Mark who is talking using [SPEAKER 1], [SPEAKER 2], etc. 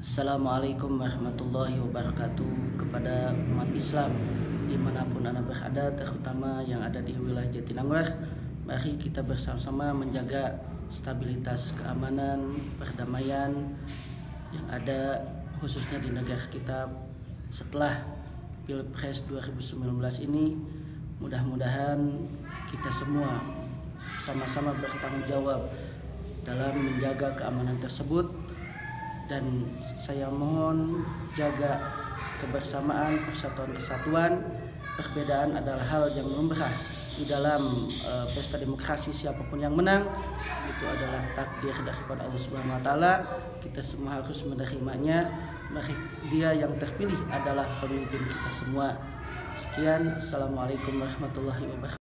[SPEAKER 1] Assalamualaikum warahmatullahi wabarakatuh kepada umat Islam dimanapun Anda berada, terutama yang ada di wilayah Jatinangor. Mari kita bersama-sama menjaga stabilitas keamanan, perdamaian yang ada khususnya di negara kita setelah Pilpres 2019 ini. Mudah-mudahan kita semua sama-sama bertanggung jawab dalam menjaga keamanan tersebut, dan saya mohon jaga kebersamaan, persatuan, kesatuan. Perbedaan adalah hal yang lumrah di dalam pesta demokrasi. Siapapun yang menang itu adalah takdir daripada Allah Subhanahu wa taala. Kita semua harus menerimanya. Dia yang terpilih adalah pemimpin kita semua. Sekian, assalamualaikum warahmatullahi wabarakatuh.